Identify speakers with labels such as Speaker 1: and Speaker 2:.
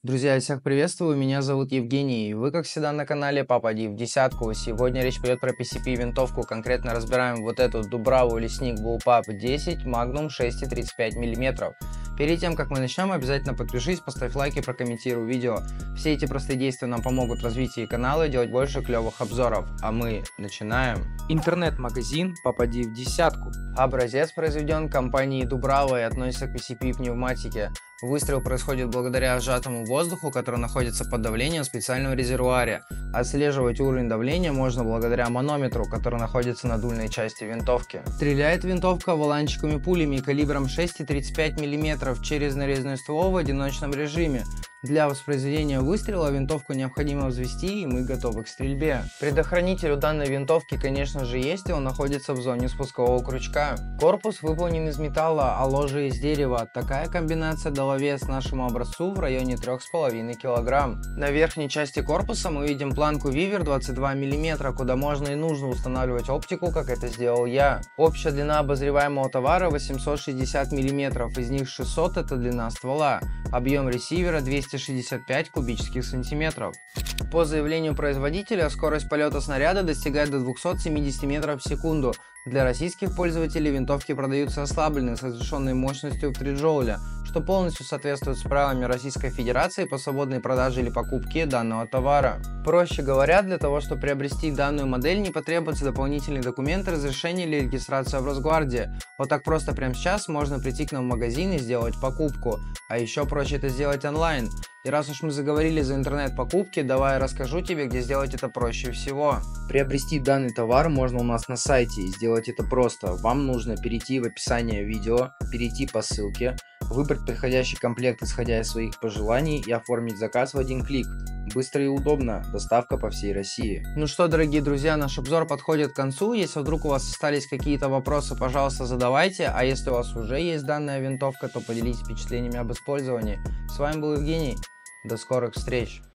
Speaker 1: Друзья, всех приветствую, меня зовут Евгений, и вы, как всегда, на канале Папа Ди в десятку. Сегодня речь пойдет про PCP винтовку, конкретно разбираем вот эту Дубраву Лесник Bullpup 10 Magnum 6,35 мм. Перед тем, как мы начнем, обязательно подпишись, поставь лайк и прокомментируй видео. Все эти простые действия нам помогут в развитии канала и делать больше клевых обзоров. А мы начинаем.
Speaker 2: Интернет-магазин Папа Ди в десятку.
Speaker 1: Образец произведен компанией Дубрава и относится к PCP пневматике. Выстрел происходит благодаря сжатому воздуху, который находится под давлением в специальном резервуаре. Отслеживать уровень давления можно благодаря манометру, который находится на дульной части винтовки. Стреляет винтовка воланчиковыми пулями калибром 6,35 мм через нарезной ствол в одиночном режиме. Для воспроизведения выстрела винтовку необходимо взвести, и мы готовы к стрельбе. Предохранитель у данной винтовки, конечно же, есть, и он находится в зоне спускового крючка. Корпус выполнен из металла, а ложе из дерева. Такая комбинация дала вес нашему образцу в районе 3,5 кг. На верхней части корпуса мы видим планку Вивер 22 мм, куда можно и нужно устанавливать оптику, как это сделал я. Общая длина обозреваемого товара 860 мм, из них 600 это длина ствола. Объем ресивера 265 кубических сантиметров. По заявлению производителя, скорость полета снаряда достигает до 270 метров в секунду. Для российских пользователей винтовки продаются ослабленные с разрешенной мощностью в 3 джоуля, что полностью соответствует с правилами Российской Федерации по свободной продаже или покупке данного товара. Проще говоря, для того, чтобы приобрести данную модель, не потребуются дополнительные документы, разрешение или регистрация в Росгвардии. Вот так просто прямо сейчас можно прийти к нам в магазин и сделать покупку. А еще проще это сделать онлайн. И раз уж мы заговорили за интернет-покупки, давай я расскажу тебе, где сделать это проще всего. Приобрести данный товар можно у нас на сайте, и сделать это просто. Вам нужно перейти в описание видео, перейти по ссылке, выбрать подходящий комплект, исходя из своих пожеланий, и оформить заказ в один клик. Быстро и удобно, доставка по всей России. Ну что, дорогие друзья, наш обзор подходит к концу. Если вдруг у вас остались какие-то вопросы, пожалуйста, задавайте. А если у вас уже есть данная винтовка, то поделитесь впечатлениями об использовании. С вами был Евгений. До скорых встреч!